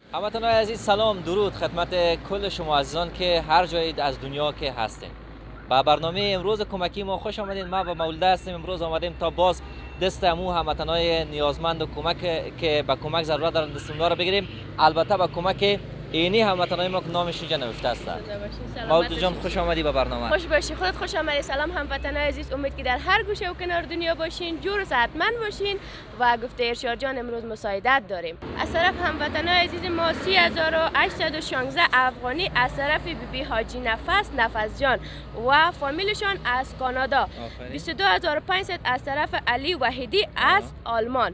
هموطنان عزیز سلام درود خدمت کل شما عزیزان که هر جایی از دنیا که هستین. با برنامه امروز کمکی ما خوش آمدید. ما و مولده هستیم. امروز آمدیم تا باز دست امو هموطنای نیازمند و کمک که به کمک ضرورت دارند دست را بگیریم. البته با کمک اینی هموطنای ما که نامش اینجا نوشته است. مولده جان خوش آمدی به برنامه. خوش باشی. خودت خوش آمدی. سلام هموطنان عزیز. امید که در هر گوشه و کنار دنیا باشین، جور و صحتمند باشین. و گفته ارشاد جان امروز مساعدت داریم. از طرف هموطنان عزیز ما 3816 افغانی از طرف بی حاجی نفس جان و فامیلشان از کانادا. 22500 از طرف علی وحیدی از آلمان.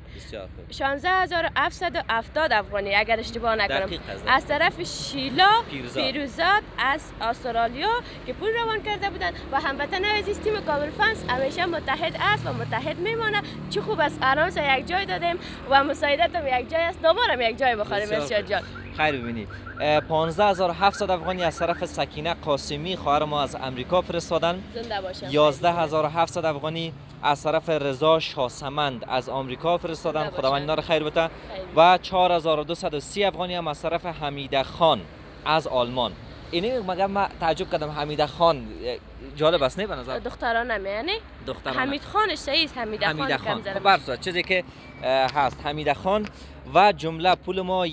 16770 افغانی اگر اشتباه نکنم از طرف شیلا پیروزاد از استرالیا که پول روان کرده بودند. و هموطنان عزیز تیم کابل فنس همیشه متحد است و متحد میمانه. چه خوب است آرامش یک جای دادیم و مساعدت هم یک جای است. نامارم یک جای بخوریم ارشاد جان. خیر ببینید 15700 افغانی از طرف سکینه قاسمی خواهر ما از امریکا فرستادن. زنده باشم. 11700 افغانی از طرف رضا شاسمند از آمریکا فرستادن. خداوند اینا رو خیر بده. و 4230 افغانی هم از طرف حمیده خان از آلمان. اینی مگر من تعجب کردم حمیده خان جالب است نه به نظر دخترانه میانی حمید خانش صحیح است. حمیده خان خب برسا چیزی که هست حمیده خان و جمله پول ما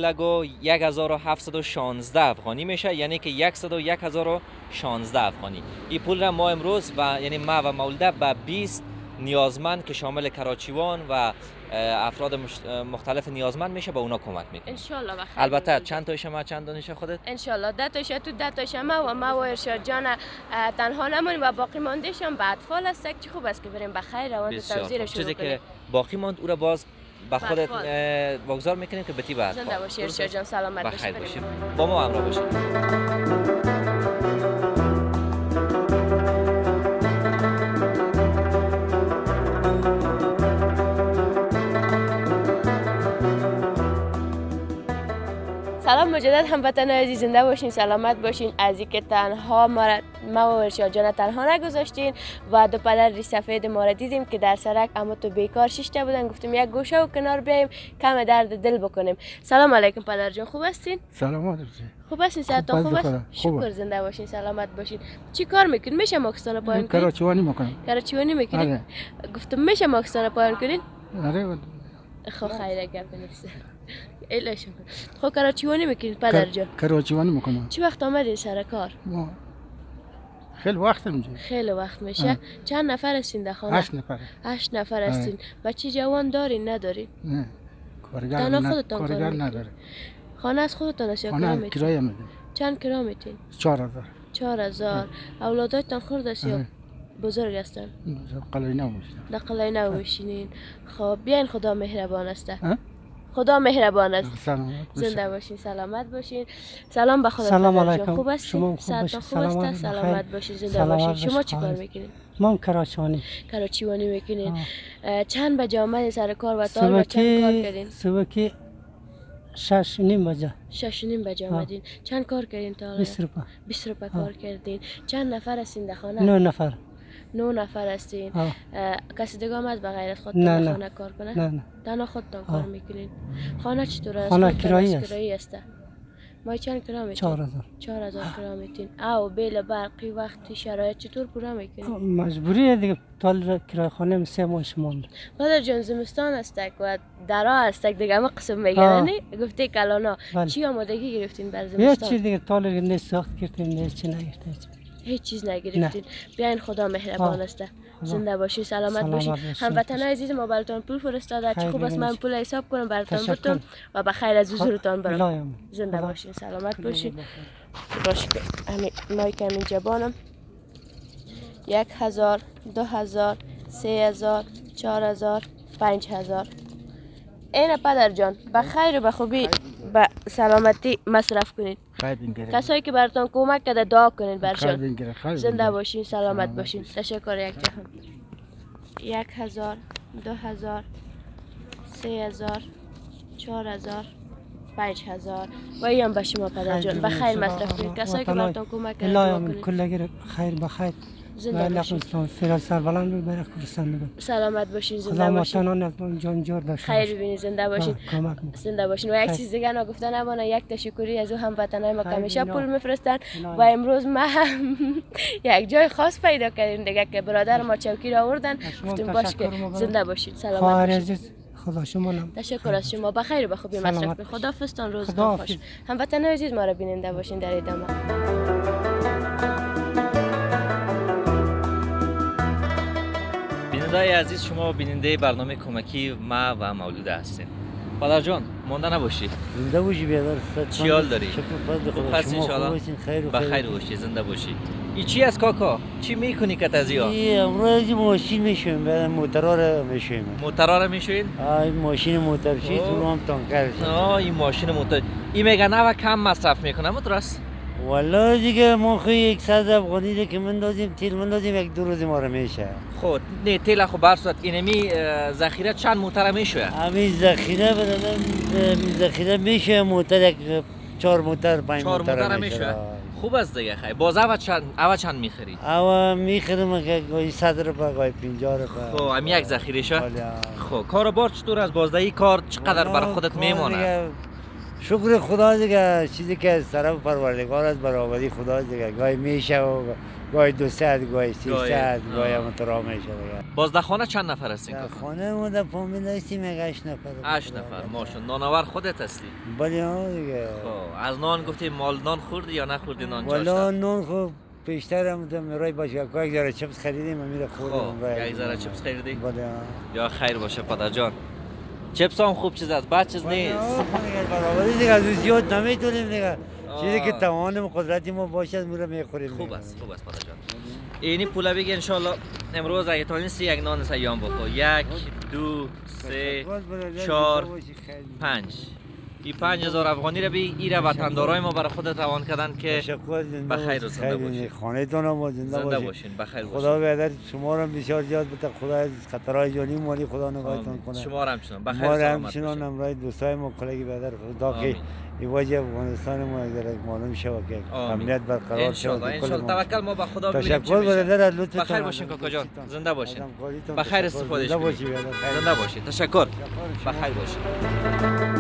1,1716 افغانی میشه، یعنی که 101,016 افغانی. این پول را ما امروز و یعنی ما و مولده به 20 نیازمند که شامل کراچیوان و افراد مختلف نیازمند میشه به اونا کمک میکنه ان شاء الله. البته چند تایش ما چند دانش خودت ان شاء الله 10 تایش تو 10 تایش ما و ارشاد جان تنها نمونیم و باقی ماندهشون به اطفال است. چه خوب است که بریم به خیر روان توزیع شروع چیزی کنیم. که باقی ماند او را باز با خودت واگذار میکنیم که بتی بعد زنده باشی ارشاد جان. سلامت باشی. با ما همراه باشید. سلام مجدد هموطنان عزیز. زنده باشین سلامت باشین. از اینکه تنها ما و ارشاد جان تنها نگذاشتین و دو پدر سفید ما را دیدیم که در سرک اما تو بیکار شیشته بودن. گفتیم یک گوشه و کنار بیایم کم درد دل بکنیم. سلام علیکم پدر جان. خوب هستین؟ سلامت خوب هستین؟ صحتتون خوب است؟ شکر. زنده باشین سلامت باشین. چی کار میکنین؟ میشه ماکستان پایان کنین؟ کراچیوانی میکنم. کراچیوانی میکنین؟ گفتم میشه ماکستان پایان کنین؟ آره. خب خیره گپ نیست. ایلش خب کراچیوانی میکنین پدر جان؟ کراچیوانی میکنم. چی وقت آمدین سر کار؟ خیلی وقت میشه. خیلی وقت میشه. چند نفر هستین در خانه؟ 8 نفر. 8 نفر هستین. بچه جوان دارین ندارین؟ نه. کارگر نداره. خانه از خودتان است یا کرایه میتین؟ کرایه میدیم. چند کرایه میتین؟ 4000. 4000. اولادایتان خرد است یا بزرگ هستن؟ قلعه نو میشینن. در قلعه نو میشینین. خب بیاین خدا مهربان است. خدا مهربان است. زنده باشین سلامت باشین. سلام به خدا. سلام علیکم. خوب هستین؟ شما خوب باشین. سلامت باشین. زنده باشین. شما چی کار میکنین؟ من کراچیوانی میکنین. چند بجه آمدین سر کار و تا حالا چند کار کردین؟ صبح 6:30 بجه. 6:30 بجه آمدین. چند کار کردین تا حالا؟ 20 روپه کار کردین. چند نفر هستین در خانه؟ 9 نفر. 9 نفر هستین. کسی دیگه آمد به غیر از خودتان نه. خانه کار کنه؟ نه. تنها خودتان کار میکنین. خانه چطور است؟ خانه کرایی است. ما چند کرایه میتین؟ 4000 کرایه میتین. او بیل برقی وقتی شرایط چطور پورا میکنین؟ مجبوریه دیگه. تال کرایه خانه 3 ماه شمال. پدر جان زمستان استک و درا استک دیگه ما قسم میگن گفته کلانا چی آمادگی گرفتین بر زمستان؟ هیچ چیز دیگه تال نه ساخت کردیم نه چی نگرفتیم. هیچ چیز نگرفتین. بیاین خدا مهربان است. زنده باشین سلامت باشین. هموطنان عزیز ما براتون پول فرستاده. چه خوب است من پول حساب کنم براتون بتون و به خیر از حضورتان برم. زنده باشین سلامت باشین. باشه همین مایک همین جبانم 1000 2000 3000 4000 5000. این پدر جان به خیر و به خوبی به سلامتی مصرف کنید. کسایی که براتون کمک کرده دعا کنید برشان. زنده باشین سلامت باشین. تشکر یک جهان. 1000 2000 3000 4000 5000 و این به شما پدر جان به خیر مصرف کنید. کسایی که براتون کمک کرده دعا کنید. کلگیر خیر بخیر زنده باشین. فعلا سربلند بود برای کردستان میگم. سلامت باشین، خدا زنده باشین. وطنان از من جان جور داشته خیر ببینید، زنده باشین. کمک می‌کنه. زنده باشین. و یک چیز دیگه نگفته نمانه، یک تشکری از او هموطنای ما که خیر همیشه اینا. پول میفرستن اینا. و امروز ما هم یک جای خاص پیدا کردیم دیگه که برادر ما چوکی را آوردن. شما گفتیم باش تشکر که ما برای زنده باشین، سلامت خواهر باشین. عزیز خدا شما نم. تشکر از شما، بخیر و بخوبی سلامت مصرف باشین. خدا فستان روزتان خداحافظ. خوش. هموطنای عزیز ما را بیننده باشین در ادامه. بیننده‌های عزیز، شما بیننده برنامه کمکی ما و مولوده هستین. پدر جان مانده نباشی. زنده باشی بیادر. چی حال داری؟ شکر فضل خوب خدا. هستی شما خوب انشاءالله؟ باشین، خیر و بخیر باشی، زنده باشی. ای چی از کاکا؟ چی میکنی که تازیا؟ امروز ماشین میشویم، بعد موترها رو میشویم. موترا رو میشوین؟ این ماشین موتر چیز اوه. اون هم تانکر شد. این ماشین موتور. این میگه نه و کم مصرف میکنه، مترس؟ والا دیگه ما خیلی 100 افغانی ده که مندازیم تیل مندازیم یک دو روز ما رو میشه. خود نه تیل خو برصورت اینمی ذخیره چند موتر میشه؟ همین ذخیره ذخیره میشه موتر یک 4 موتر 5 4 موتر موتر میشه. خوب است دیگه خیر. باز اوا چند میخری؟ اوا میخرم که گاهی 100 روپیه گاهی 50 روپیه. خب هم یک ذخیره شه. بله. خب کاروبار چطور از بازدهی کار چقدر بر خودت کار میمونه؟ دیگه شکر خدا دیگه، چیزی که از طرف پروردگار از برابری خدا دیگه، گاهی میشه و گاهی 200 گاهی 300 گاهی هم ترا میشه دیگه. بازدهخانه چند نفر هستین در کاکا؟ خانه ما در فامیل هستیم یک 8 نفر. 8 نفر ماشون. نانآور خودت هستی؟ بله ها دیگه. خب از نان گفتی مال نان خوردی یا نخوردی نان والا چاشت؟ نون خوب پیشتر هم تو میرای باشه یک ذره چپس خریدیم میره خوردیم. خب یک ذره چپس خریدی؟ بله ها. یا خیر باشه پدر جان. چپس هم خوب چیز است، بد چیز نیست. برابری دیگه از زیاد نمیتونیم دیگه. چیزی که توان و قدرتی ما باشه از میره میخوریم. خوب است پدر جان. اینی پولا بگی ان شاء الله امروز اگه تونستی یک نان سیام بخور. 1 2 3 4 5. این 5000 افغانی رو بی ایره وطندارای ما برای خود توان کردن که بخیر و زنده باشین. خانه تون هم زنده باشین. بخیر باشین. خدا بیادر شما رو بسیار زیاد بده، خدا از خطرهای جانی مالی خدا نگاهتون کنه. شما را همچنان بخیر ما و را سلامت همچنان باشین. همراه دوستای ما کلگی بیادر خدا که آمین. این وجه افغانستان ما اگر معلوم شود که آمین. امنیت برقرار شود. ان شاء الله توکل ما به خدا ببینیم چی تشکر میشه. برادر از لطفتان. بخیر باشین کاکا جان. زنده باشین. آدمکاریتان بخیر تشکر. استفاده زنده کنید. باشی بیادر. خیر. زنده باشین. تشکر. بخیر باشین.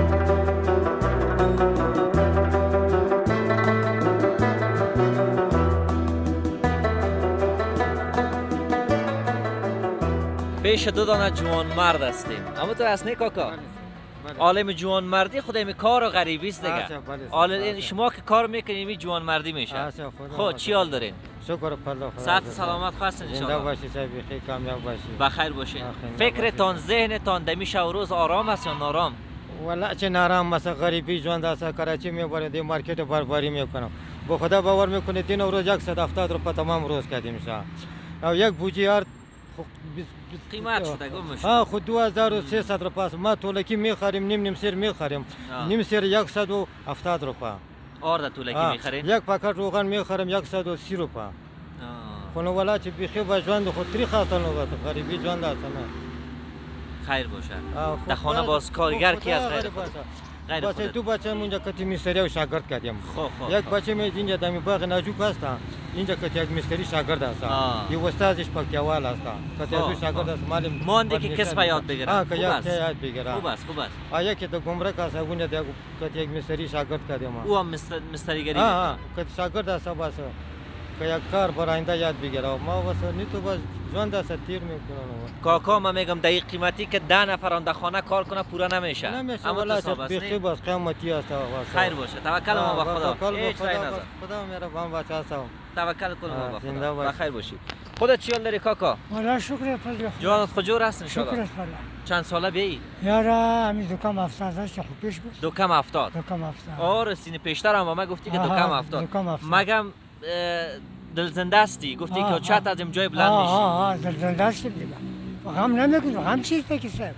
پیش دو دانه جوان مرد هستیم. اما تو اصلا کاکا عالم جوان مردی خودم کار و غریبی است دیگه. حالا شما که کار میکنید می جوان مردی میشه. خب چی حال دارین؟ شکر خدا. صحت سلامت خواستین ان شاء زنده الله. باشی بخیر کامیاب باشی. بخیر باشین. بخیر. فکرتان ذهنتان دمی شب و روز آرام است یا نارام؟ والا چه نارام مثلا غریبی جوان دست کراچی میبریم دی مارکت بربری میکنم. با خدا باور میکنید دین روز 170 روپیه تمام روز کردیم شا. او یک بوجی هر قیمت شده گم میشه. ها خود 2300 روپیه ما طولکی میخریم، نیم سیر میخریم. نیم سیر 170 روپیه. آرد طولکی میخرین؟ یک پاکت روغن میخریم 130 روپیه. خونو والا چه بیخی با جوان خود تری خاطر نوبت غریبی جوان دست نه. خیر باشه. در خانه باز کارگر کی از غیر خود؟ غیر بچه خودت. دو بچه مونجا کتی مستری و شاگرد کردیم. خب یک بچه می اینجا دمی باغ ناجوک هست، اینجا کتی یک مستری شاگرد است. یه استادش پاکیوال است. کتی از شاگرد است مال مانده که کسب یاد بگیرن. خوب است. یاد بگیرن. خوب است. آیا که تو گمرک است اونجا کتی یک مستری شاگرد کردیم. او هم مستریگری. کتی شاگرد است بس. که یک کار براینده یاد بگیره. ما واسه نیتو باز جوان دست تیر میکنن. کاکا من میگم دقیق قیمتی که 10 نفر در خانه کار کنه پورا نمیشه. اما تو بیخی باز قیمتی است. خیر باشه. توکل ما به خدا. هیچ رای نذار. خدا مهربان باشه هستم. توکل کن ما به خدا. بخیر باشی. خودت چی حال داری کاکا؟ والا شکر پدر. جانت خجور هست ان شاء الله. شکر است والا. چند ساله بیایی؟ یارا همین دکم 70 است خوب پیش بود. دکم 70. دکم 70. آره سینه پیشتر هم ما گفتی که دکم 70. مگم دل زنده استی گفتی که چت از جای بلند میشی. دل زنده استی دیگه. غم نمیکنه، غم چیست که صاحب؟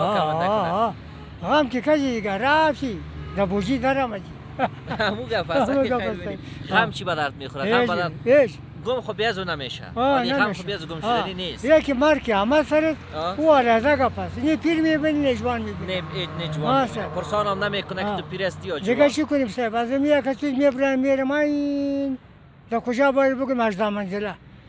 غم که کجی دیگه رفتی دبوجی درآمدی. همون گفت غم چی به درد میخوره؟ غم به درد گم خب بیازو نمیشه. ولی غم خب بیازو گم شدنی نیست. یکی مرد که همه سرت او علیزه گفت. نه پیر میبینی نه جوان میبینی. نه جوان. پرسان هم نمیکنه که تو پیر هستی یا جوان. دیگه چی کنیم صاحب؟ از میاد کسی میبرن میره ما این تا کجا باید بگم 18 منزله.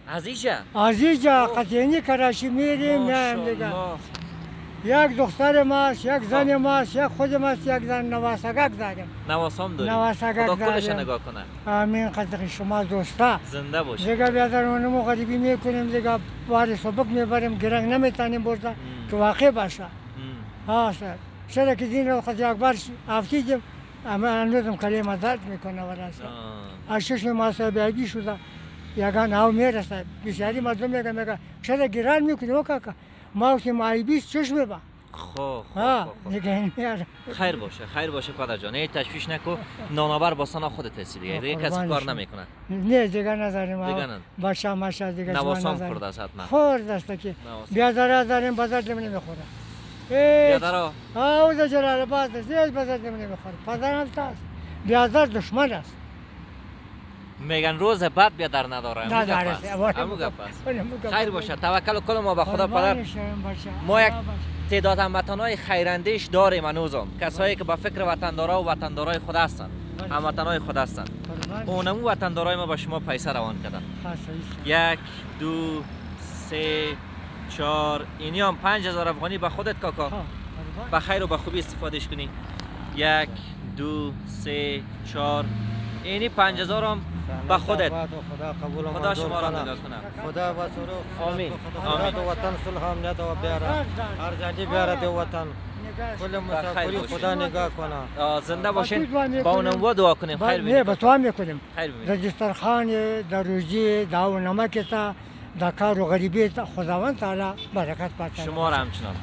از اینجا از اینجا قطعینی کراچی میریم میایم دیگه. یک دختر ماست، یک زن ماست، یک خود ماست، یک زن نواسگک داریم. نواسام داریم. نواسگک خدا کلش داریم. نگاه کنه. آمین قدر شما دوستا. زنده باشی. دیگه بیادر اونمو غریبی میکنیم دیگه بار سبک میبریم گرنگ نمیتونیم برده که واقع باشه. ها سر. چرا که دین رو خود یک بار افتیدیم اما هنوزم کلمه درد میکنه وراسه. از چشم ما سابقی شده. یگان او میرسه. بسیاری مردم میگه چرا گران میکنی او کاکا؟ ما وقتی مایبیست چشم با. خوب. دیگه میاره. خیر باشه پدر جان. ای تشویش نکو. نانآور با سنا خودت هستی دیگه کسی کار نمیکنه. نه دیگه نداریم. دیگه نه. باشه ماشه دیگه. نواسام خورده است حتما. خورده است که بیادر داریم بازار نمیخوره. بیادرها. او در جلال آباد است. هیچ بازار نمیخوره. پدرم است. بیادر دشمن است. میگن روز بعد بیادر نداره. نداره. همون گپ است. خیر باشه. توکل کل ما به خدا پدر. ما یک تعداد هموطنای خیراندیش داریم هنوزم. کسایی که با فکر وطندارا و وطندارای خود هستند. هموطنای خود هستند. اونمو وطندارای ما با شما پیسه روان کردن. 1 2 3 4 اینی هم 5000 افغانی به خودت کاکا. به خیر و به خوبی استفادهش کنی. 1 2 3 4 اینی 5000 هم با خودت. خدا شما را نگاه کنه. خدا با سرو. آمین. آمین. وطن صلح امنیت و بیاره. هر جایی بیاره دو وطن. کل مسافری خدا نگاه کنه. زنده باشین. با اونم دعا کنیم. خیر ببینید. نه با تو هم میکنیم. خیر ببینید. دسترخوان در روزی داو نمک تا در کار و غریبی خداوند تعالی برکت پاتن. شما را همچنان.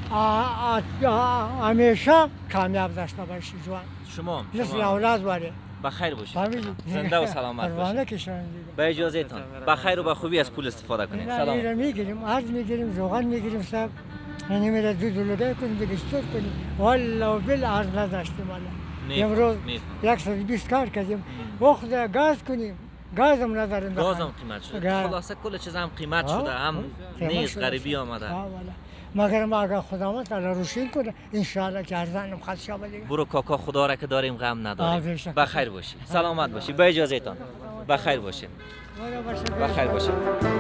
همیشه کامیاب داشته باشی جوان. شما. مثل اولاد واره. بخیر باشید. زنده و سلامت باشید. به اجازهتون. بخیر و به خوبی از پول استفاده کنید. سلام. میگیریم، عرض میگیریم، زوغان میگیریم صاحب. یعنی میره دو کنیم دیگه اشتر کنیم. والله بل عرض نداشتیم والا. امروز 120 کار کردیم. وقت گاز کنیم. گاز هم نداریم. گاز هم قیمت شده. خلاصه کل چیز هم قیمت شده. هم نیز غریبی آمده. مگر ما اگر خداوند تعالی روشن کنه ان شاء الله که ارزانم خاص شود دیگه. برو کاکا خدا را که داریم غم نداریم. بخیر باشی. سلامت باشی. به اجازهتون. بخیر باشی. بخیر باشی.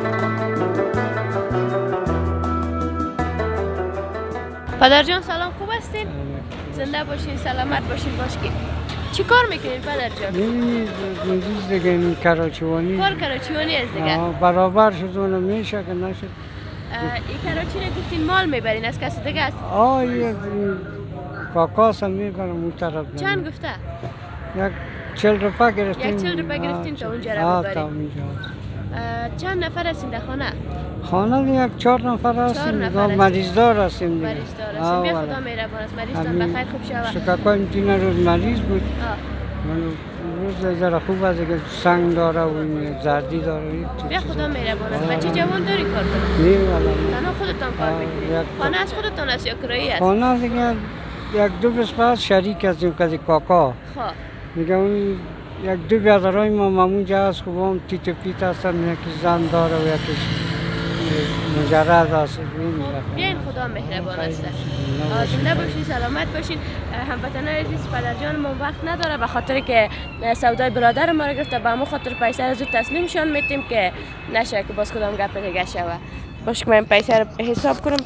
پدر جان سلام، خوب هستین؟ زنده باشین، سلامت باشین. باشه چی کار میکنین پدر جان؟ این دیگه این کراچیوانی. کار کراچیوانی است دیگه. برابر شد اونم میشه که نشد. این کراچی رو گفتین مال میبرین از کسی دیگه است؟ یه کاکاس هم میکنم اون طرف. چند گفته؟ یک 40 روپا گرفتیم. یک 40 روپا گرفتین تا اونجا رو ببرین. تا اونجا. چند نفر هستین در خانه؟ خانه یک 4 نفر هستیم. مریض دار هستیم. مریض دار هستیم. بیا خدا مهربان است. مریضتان بخیر خوب شود. شکاکای این روز مریض بود. روز ذره خوب است که سنگ داره و زردی داره. بیا خدا مهربان است. بچه جوان داری کار کنی؟ نه والا. تنها خودتان کار میکنید؟ خانه از خودتان است یا کرایی است؟ خانه دیگه یک دو بسپار شریک هستیم که کاکا. خب. میگه اون یک دو برادرای ما مامونجا هست که با هم تیت و پیت هستن. یکی زن داره و یکی مجرد هست. بیاین خدا مهربان است. زنده باشین، سلامت باشین. هموطنان عزیز پدر جان ما وقت نداره به خاطر که سودای برادر ما رو گرفته. به همون خاطر پیسه رو زود تسلیمشان میتیم که نشه که باز کدام گپ دیگه شوه. باشه که من پیسه رو حساب کنم.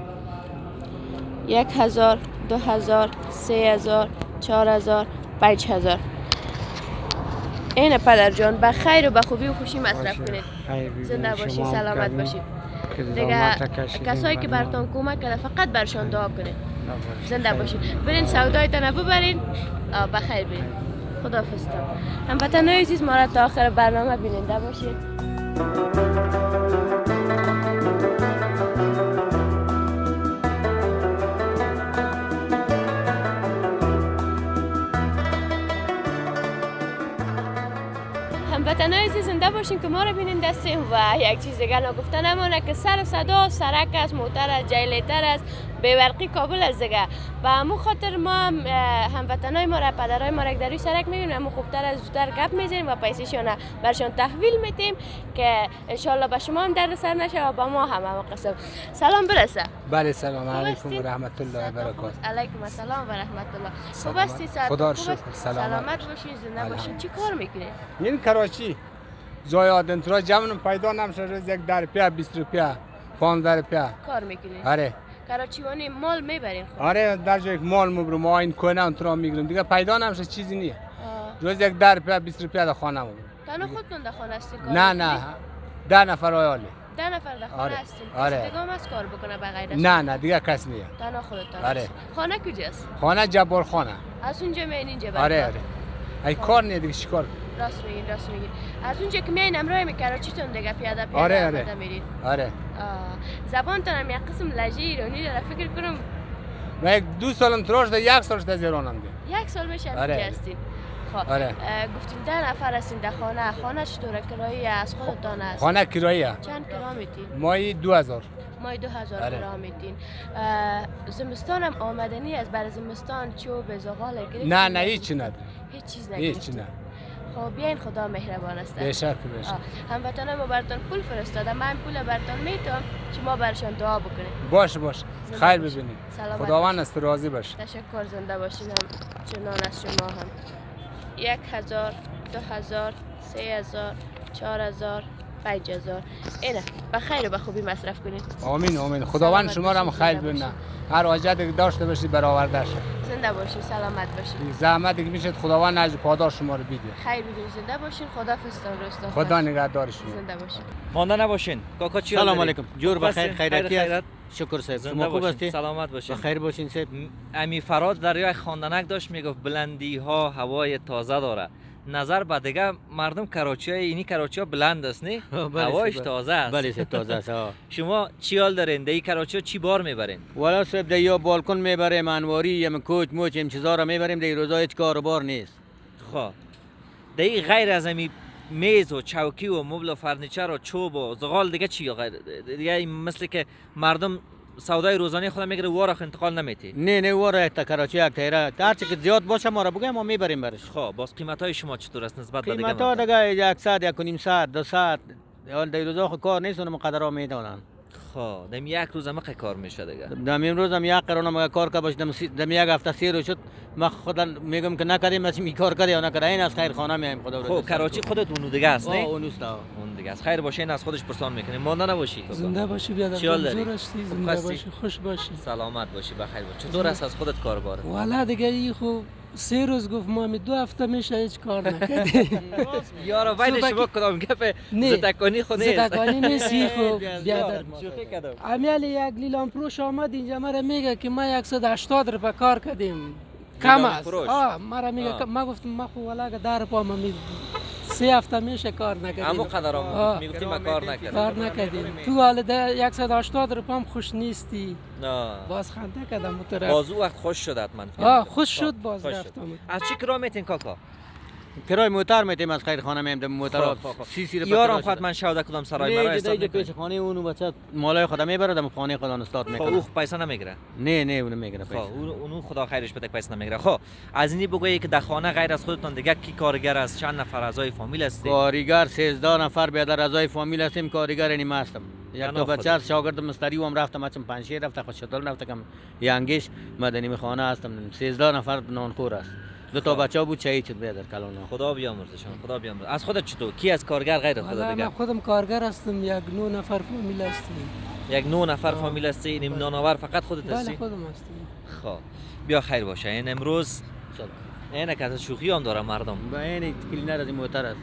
1000 2000 3000 4000 5000. این پدر جان به خیر و به خوبی و خوشی مصرف کنید. زنده باشین، سلامت باشین. دیگه کسایی که براتون کمک کرده فقط برشان دعا کنید. زنده باشین. برین سودایتان ببرین. بخیر برین. خداحافظتان. هموطنان عزیز ما را تا آخر برنامه بیننده باشید. هموطنان عزیز زنده باشین که ما رو بینین دستیم و یک چیز دیگر نگفته نمونه که سر صدا سرک است، موتر است، جیلیتر است، بیورقی کابل است دیگه. و همون خاطر ما هموطنای ما را پدرای ما را در روی سرک میبینیم، همون خوبتر از زودتر گپ میزنیم و پیسه‌شان برشان تحویل میدیم که انشالله به شما هم درد سر نشه و به ما هم قسم. سلام برسه. بله سلام علیکم و رحمت الله و برکاته. علیکم السلام و رحمت الله. خوب هستی؟ خدا رو شکر. سلامت باشین، زنده باشین. چی کار میکنید؟ این کراچی زایاد انترا جمعم پیدا نمیشه روز یک 10 روپیه 20 روپیه 15 روپیه کار میکنین؟ آره کراچیوانی مال میبرین خب؟ آره در جای مال میبرم ما این کنه انترا میگیرم دیگه پیدا نمیشه چیزی نیه روز یک 10 روپیه 20 روپیه در خانه میبرم. تنها خودتون در خانه هستین؟ نه 10 نفر آیالی 10 نفر در خانه آره. هستین؟ آره. کسی دیگه هم از کار بکنه بغیر از نه دیگه کس نیه تنها خودتان آره. هستین. خانه کجاست؟ خانه جبار خانه از اونجا میین اینجا برای آره کار؟ آره ای کار نیه دیگه چیکار راست میگین. از اونجا که میین امرای کراچیتون دیگه پیاده آره. آمده میرین؟ آره زبانتان هم یک قسم لهجه ایرانی داره فکر کنم. من 2 سالم تراش ده 1 سالش در ایرانم ده 1 سال میشه آره. اینجا هستین. خب آره. گفتین 10 نفر هستین در خانه چطوره کرایه از خودتان است؟ خانه کرایه چند کرا میتین؟ مایی 2000 مای 2000 آره. کرا میتین. زمستان هم آمدنی از برای زمستان چوب زغال گرفتین؟ نه هیچ نه هیچ چیز هیچ نگرفتین؟ نه خب بیاین خدا مهربان است. بشک هموطنان ما براتون پول فرستاده، من پول براتون میتونم که ما برشان دعا بکنیم. باش خیر باشین. ببینید سلامت خداوند است راضی باش. تشکر. زنده باشین. هم چنان از شما هم. 1000 2000 3000 4000 5000 اینه بخیر و به خوبی مصرف کنید. آمین خداوند شما را هم خیر ببینه هر حاجتی که داشته باشید برآورده شه. زنده باشین سلامت باشین. زحمتی که میشه خداوند نجات پاداش شما رو بده. خیر ببینید. زنده باشین. خدا فستان رستان. خدا نگهدار شما. زنده باشین. مانده نباشین. کاکا چی سلام علیکم. جور بخیر خیراتی است. شکر صاحب. زنده شما خوب باشین. هستی؟ سلامت باشین. بخیر باشین صاحب. امی فراد دریای خواندنک داشت میگفت بلندی ها هوای تازه داره. نظر به دیگه مردم کراچی اینی کراچی ها بلند است نه؟ هوایش تازه است. بله صاحب تازه است. شما چی حال دارین؟ دی کراچی ها چی بار میبرین؟ والا صاحب دی یا بالکن میبریم انواری یا کوچ موچ این چیزا رو میبریم دی روزا هیچ کار و بار نیست. خب دی غیر از امی میز و چوکی و مبل و فرنیچر و چوب و زغال دیگه چی غیر دیگه مثل که مردم سودای روزانه خود میگیره وارخ انتقال نمیتی؟ نه واره تا کراچی یک تیره هر چی که زیاد باشه ما را بگیم ما میبریم برش. خب باز قیمت های شما چطور است نسبت به دیگه؟ قیمت ها دیگه 100 1.5 200 اول دی روزا خو کار نیست اونم قدر ها میدونن. خب دم یک روز هم کار میشه دیگه. دم امروز هم یک قرون ما کار که باش دم یک هفته سیر شد ما خدا میگم که نکردیم از می کار کردی یا نکرده این از خیر خانه میایم خدا رو. خب کراچی خودت اونو دیگه است نه؟ اونوست. اون دیگه است. خیر باشه این از خودش پرسان میکنه. مانده نباشی. زنده باشی بیادر. زور هستی زنده باشی خوش باشی. سلامت باشی بخیر باشی. چطور است از خودت کاربار؟ والا دیگه ای خب 3 روز گفت ما 2 هفته میشه هیچ کار نکردیم. یارو باید شما کدام گپ زتکانی خود نیست. زتکانی نیست خب بیادر. شوخی کردم. امیال یک لیلان فروش آمد اینجا مرا میگه که ما 180 روپیه کار کردیم. کم است. مرا میگه ما گفتم ما خو والا 10 روپیه ما می 3 هفته میشه کار نکردیم. همو قدرام میگفتیم ما کار نکردیم. تو حال 180 روپیه هم خوش نیستی. نه. باز خنده کردم مترف. باز او وقت خوش شد حتما. خوش شد باز رفتم. از چی کرا میتین کاکا؟ کرای موتر میتیم از خیر خانه میام موتر 30 روپیه. یارم خود من شاوده کدام سرای مرا استاد میکنه. پیش خانه اونو بچه مالای خدا میبره دم خانه خدا استاد میکنه. خب او پیسه نمیگیره؟ نه اونو میگیره پیسه. خب اونو خدا خیرش بده پیسه نمیگیره. خب از اینی بگویی که در خانه غیر از خودتون دیگه کی کارگر است؟ چند نفر اعضای فامیل هستی؟ کارگر 13 نفر بیادر اعضای فامیل هستیم. کارگر اینی ما هستم. یک تا بچه از شاگرد مستری هم رفتم اچم 5 6 رفته خود شتل رفته کم یانگیش مدنی خانه هستم. 13 نفر نانخور است. 2 تا بچه بود شهید شد بیادر کلان. خدا بیامرزشان. خدا بیامرز. از خودت چطور؟ کی از کارگر غیر خدا دیگه؟ من خودم کارگر هستم. 9 نفر فامیل هستیم. 9 نفر فامیل هستی؟ این نانآور فقط خودت هستی؟ بله خودم هستم. خب بیا خیر باشه. این امروز اینه که از شوخی هم داره مردم. با این کلینر از این موتر است.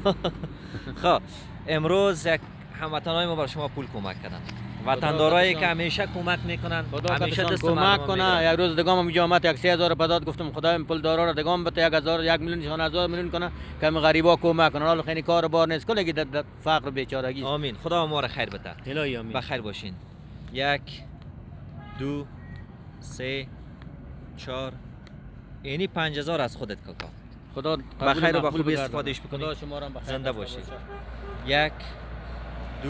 خب امروز یک هموطنای ما برای شما پول کمک کردن. وطندارایی که همیشه کمک میکنن، همیشه دست کمک کنه. یک روز دگام اینجا آمد 3000 پداد گفتم خدا این پول دارا رو دگام بده 1000 1 میلیون 1000 میلیون کنه که غریبا کمک کنه. حالا خیلی کار بار نیست کلگی در فقر و بیچارگی. آمین. خدا ما رو خیر بده. الهی آمین. بخیر باشین. 1 2 3 4 اینی 5000 از خودت کاکا. خدا بخیر و با خوبی استفادهش بکنی. خدا شما را بخیر. زنده باشی. 1 2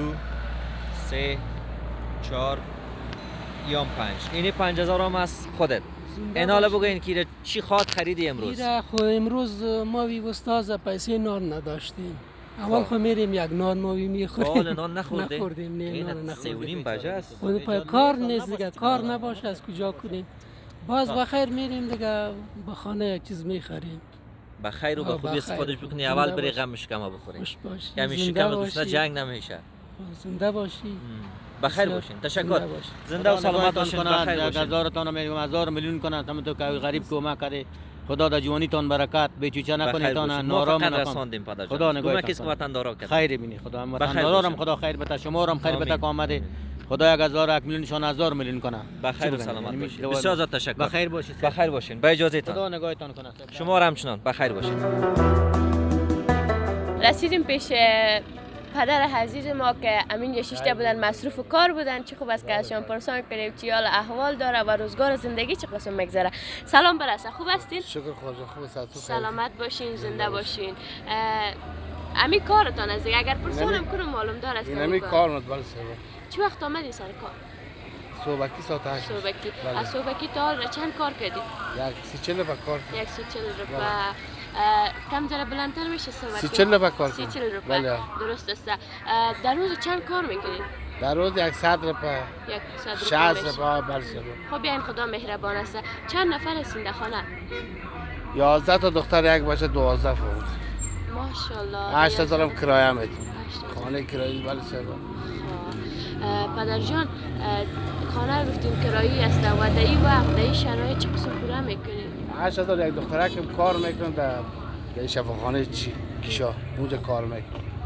3 4 یا 5 اینی 5000 هم از خودت. این حالا بگوین که چی خواد خریدی امروز؟ خب امروز ما وی استاد پیسه نان نداشتیم. اول خو میریم یک نان موی میخوریم. نان نخوردیم. نان نخوردیم. 3.5 بجه است. کار نیست دیگه. کار نباشه از کجا کنیم. باز بخیر میریم دیگه به خانه یک چیز میخریم. بخیر و به خوبی استفادهش بکنی. اول بری غمش کم بخورین. کمی شکم دوست جنگ نمیشه. زنده باشی. بخیر باشین. تشکر. زنده و سلامت باشین. بخیر باشین. هزارتان میگم 1000 میلیون کنه تم تو که غریب کمک کرده. خدا در جوانی تان برکت بیچوچه نکنه تان نارام رساندیم پدر جان. خدا نگاه کمک است که وطن دارا کرد. خیر بینی خدا وطن دارم خدا خیر بده شما هم خیر بده که آمده. خدا 1000 میلیون شان 1000 میلیون کنه. بخیر و سلامت باشین. بسیار زیاد تشکر. بخیر باشید. بخیر باشین. با اجازه تان. خدا نگاهتان کنه. شما هم همچنان بخیر باشین. رسیدیم پیش پدر عزیز ما که امین یه شیشته بودن مصروف و کار بودن. چه خوب است که ازشان پرسان کنیم چی حال احوال داره و روزگار زندگی چه قسم میگذره. سلام برسه. خوب هستین؟ شکر خدا خوب است. سلامت باشین، زنده باشین. امی کارتان از دیگه اگر پرسانم کنم معلوم داره است. این کار نداره سر. چه وقت آمدی سر کار؟ صبحکی ساعت 8. صبحکی. از صبحکی تا حال چند کار کردی؟ یک 30 با کار. یک 30 روپیه. کم ذره بلندتر میشه صبحکی. 30 با کار. 30 روپیه. درست است. در روز چند کار میکنید؟ در روز 100 روپیه. 100 روپیه. 60 روپیه برسه. خب بیاین خدا مهربان است. چند نفر هستین در خانه؟ 11 تا دختر یک باشه 12 فقط. ماشاءالله. 8000 هم کرایه میدیم. خانه کرایه ولی سر. پدر جان خانه رو گفتیم کرایی است و در این وقت در این شرایط چه قسم پوره میکنید؟ 8000 یک دختره که کار میکنه در شفاخانه کیشا اونجا کار میکنه.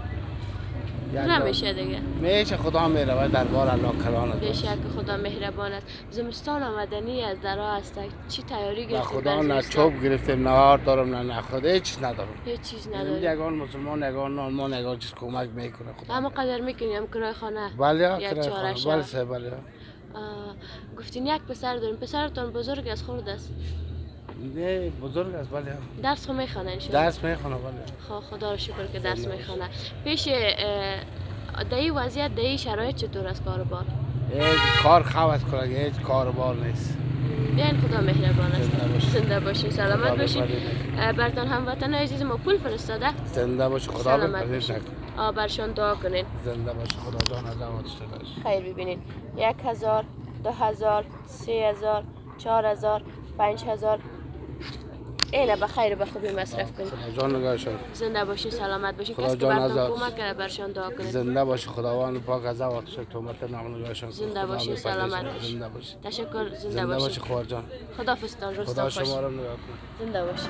نمیشه دیگه. میشه خدا میره دربار الله کلان است. بیشک خدا مهربان است. زمستان آمدنی از درا است. چی تیاری گرفتید؟ خدا نه چوب گرفتیم نه آرد دارم نه نخود هیچ چیز ندارم. هیچ چیز ندارم. یگان مسلمان یگان نالمان یگان چیز کمک میکنه خدا. اما قدر میکنیم کرای خانه. بله کرای خانه. بله بله. گفتین یک پسر داریم. پسرتون بزرگ است خورد است؟ نه بزرگ است بله. درس خو میخونه انشالله. درس میخونه بله. خدا رو شکر که درس میخونه. پیش در این وضعیت در این شرایط چطور است کاروبار؟ کار خواست کنه هیچ کاروبار نیست. بیاین خدا مهربان است. زنده باشین سلامت باشین. برتان هموطن عزیز ما پول فرستاده. زنده باش خدا بپرهیز نکنه. برشان دعا کنین. زنده باش خدا جان عظمتش داشت. خیر ببینین. 1000 2000 3000 4000 5000 اینا بخیر به خوبی مصرف کنید. جان نگاهشون. زنده باشی سلامت باشی. کسی که براتون کمک کرده برشان دعا کنید. زنده باشی خداوند پاک از وقتش تومت نام نگاهشون. زنده باشی سلامت باشی. زنده باشی. تشکر زنده باشی. زنده باشی خوار جان. خداحافظتان روزتان خدا خوش. شما رو نگاه کنه. زنده باشی.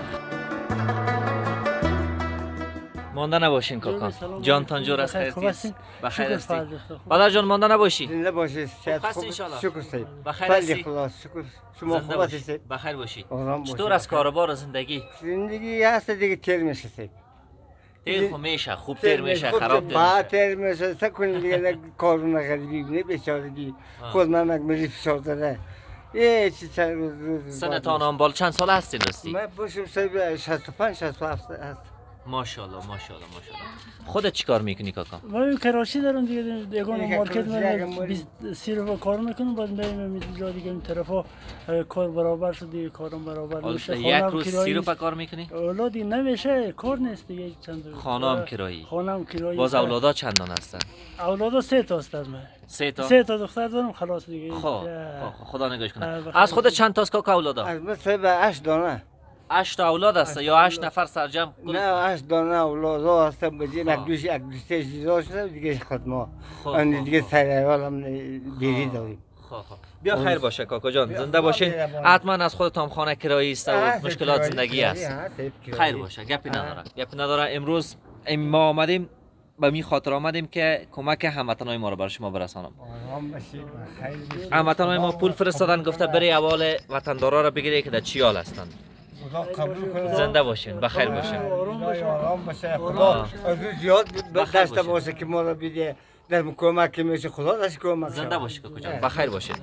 مانده نباشین کاکا. جانتان جور است خیرتیست. بخیر هستی. پدر جان مانده نباشی. زنده باشی. خوب هستی ان شاء الله. شکر سید. بخیر هستی. شکر. شما خوب هستید. بخیر باشی. آرام چطور از کاروبار و زندگی؟ زندگی هست دیگه تیر میشه سید. تیر خو میشه خوب تیر میشه خراب تیر میشه. تیر میشه سکون دیگه کارونه غریبی نه بیچارگی. خود من مگه فشار داره. یه چیز روز. سنتان آنبال چند سال هستی راستی؟ من باشم سید 65 67 هست. ماشاءالله ماشاءالله ماشاءالله. خودت چیکار میکنی کاکا؟ من کراچی دارم دیگه یگان مارکت من 30 روپیه کار میکنم بعد میرم جا دیگه این طرفا کار برابر شد دیگه کارم برابر میشه. یک روز 30 روپیه کار میکنی؟ اولادی نمیشه کار نیست دیگه چند. خانه هم کرایی. خانه هم کرایی. باز اولادا چندان هستن؟ اولادا 3 تا است از من. 3 تا؟ 3 تا دختر دارم خلاص دیگه. خدا نگاش کنه. از خودت چند تاست کاکا اولادا؟ از من 8 دانه. 8 اولاد است یا 8 نفر سرجم؟ نه 8 دانه اولاد هستن بجین یک دوش چیزا شده دیگه خدمت. آن دیگه سریال هم دیری داریم. بیا خیر باشه کاکا جان زنده باشین. حتما از خودتان خانه کرایی است و مشکلات زندگی است. خیر باشه گپی نداره. امروز ما آمدیم به می خاطر آمدیم که کمک هموطنای ما رو برای شما برسانم. هموطنای ما پول فرستادن گفته بری احوال وطندارا رو بگیری که در چی حال هستند. زنده باشین بخیر باشین. آرام باشه خدا از زیاد دست باشه که ما رو بده در کمک میشه خدا دست کمک. زنده باشی کاکا جان بخیر باشین.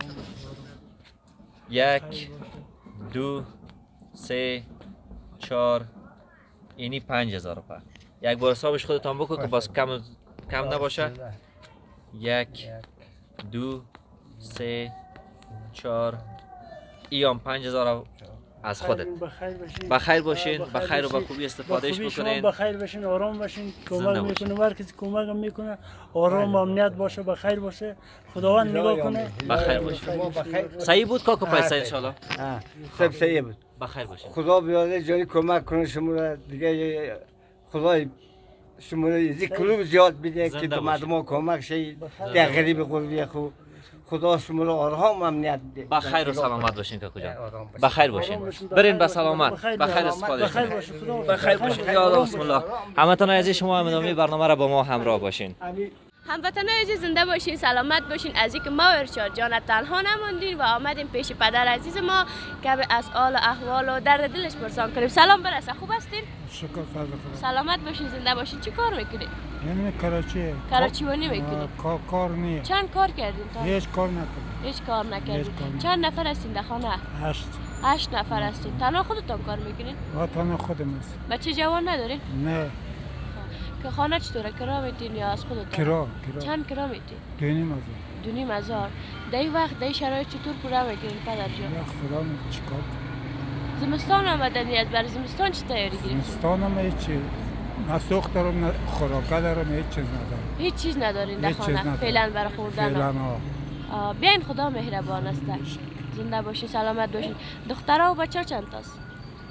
1 2 3 4 اینی 5000 روپیه. یک بار حسابش خودتان بکن که باز کم نباشه. 1 2 3 4 ایام 5000 از خودت بخیر باشین، بخیر و با خوبی استفادهش بکنین. بخیر باشین، آرام باشین. کمک میکنه، هر کسی کمک میکنه، آرام و امنیت باشه، بخیر باشه. خداوند نگاه کنه. بخیر باشه. صحیح بود کاکو پیسه ان شاء الله. سب صحیح بود. بخیر باشه. خدا بیاد جایی کمک کنه شما را دیگه. خدای شما را کلوب زیاد بده که تو مردم کمک شید. در غریب قلبی خو خدا شما را آرام و امنیت بده. بخیر و سلامت باشین کاکو جان. بخیر باشین. برین با سلامت. بخیر استفاده کنین. بخیر باشین. یا الله بسم الله. همتون عزیز شما ادامه برنامه را با ما همراه باشین. هموطنان عزیز زنده باشین، سلامت باشین. از اینکه ما ارشاد جان تنها نموندین و آمدیم پیش پدر عزیز ما که از حال و احوال و درد دلش پرسان کنیم. سلام برسه، خوب هستین؟ شکر فضل خدا. سلامت باشین، زنده باشین. چی کار میکنید؟ یعنی کراچی. کراچی ونی میکنید؟ کار نیه. چند کار کردین تا؟ هیچ کار نکردم. هیچ کار نکردین. چند نفر هستین در خانه؟ 8 نفر هستین. تنها خودتون کار میکنین؟ تنها خودم است. بچه جوان ندارین؟ نه. که خانه چطوره؟ کرا میتین یا از خودتون؟ کرا. چند کرا میتین؟ 2,500. 2,500. در این وقت در شرایط چطور پورا میکنین پدر جان؟ یا خدا چیکار؟ زمستان آمدنی از برای زمستان چی تیاری گرفتین؟ زمستان هم هیچی نه سوخت دارم نه خوراکه دارم، هیچ چیز ندارم. هیچ چیز ندارین در خانه فعلا برای خوردن؟ فعلا بیاین، خدا مهربان است. زنده باشین، سلامت باشین. دخترها و بچه چند تاست؟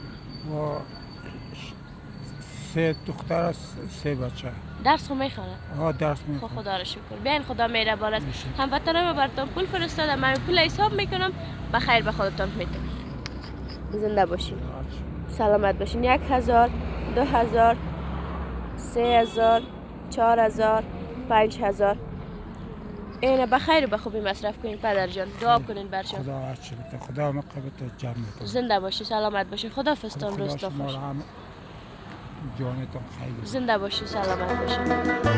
3 دختر است، 3 بچه. درس خو میخونه؟ درس میخونه. خدا را شکر. بیاین، خدا مهربان است. هموطنان براتون پول فرستادم، من پول حساب میکنم. بخیر به خودتون میتونید. زنده باشین، سلامت باشین. 1,000 2,000 3,000 4,000 5,000. اینه بخیر و به خوبی مصرف کنین پدر جان. دعا کنین برشان. خدا هرچی بده، خدا مقبت جمع کنه. زنده باشی، سلامت باشی. خدا فستان روزتون خوش. جانتون خیر. زنده باشی، سلامت باشی.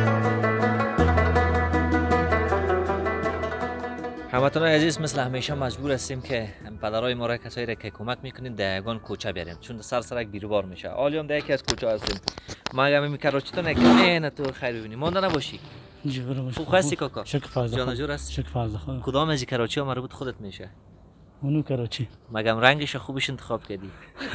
هموطنان عزیز، مثل همیشه مجبور هستیم که پدرای ما را، کسایی را که کمک میکنین در یگان کوچه بیاریم، چون سر سرک بیروبار میشه. حالی هم در یکی از کوچه هستیم. ما اگه میکراچیتون نه تو خیر ببینیم. مانده نباشی. خوب هستی کاکا؟ شکر فضل. جان جور است. شکر فضل خدا. کدام از کراچی ها مربوط خودت میشه؟ اونو کراچی. مگم رنگش خوبش انتخاب کردی؟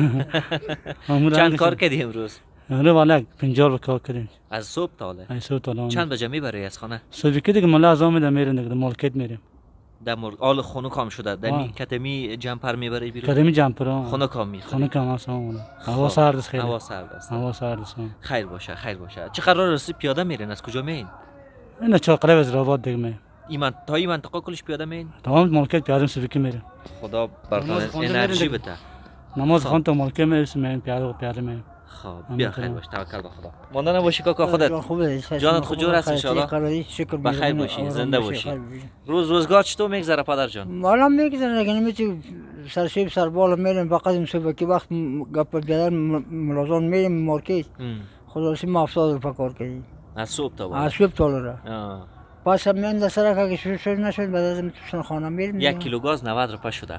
چند کار کردی امروز؟ آره والا 50 به کار کردیم. از صبح تا حالا؟ از صبح تا حالا. چند بجه میبری از خانه؟ صبح که دیگه مال از آمده میرن دیگه مارکت میریم. در آل خونه کام شده. در کتمی جمپر میبری بیرون؟ کتمی جمپر. خونه کام میخوری؟ خونه کام است اون. هوا سرد است خیلی. هوا سرد است. هوا سرد است. خیر باشه، خیر باشه. چه قرار رسی پیاده میرین؟ از کجا میین؟ اینا چاقره از راوات دیگه می. این منطقه کلش پیاده میین؟ تمام مارکت پیاده صبح که میریم. خدا براتون انرژی بده. نماز خوان تا مارکت میریم پیاده میریم. خب بیا خیر باش، توکل به خدا. مانده نباشی کاکا خودت. جانت خوجور هست ان شاء الله. بخیر باشی، زنده باشی. روزگار چطور میگذره پدر جان؟ مالا میگذره دیگه نمیتونی سرشیب سر بالا میریم فقط این صبح که وقت گپ بیادر ملازم میریم مارکت. خدا سی ما 70 روپیه کار کردیم. از صبح تا از صبح تا حالا. پس هم میان دسته که شروع نشد بعد از میتونن خانه میریم. 1 کیلو گاز 90 روپیه شده.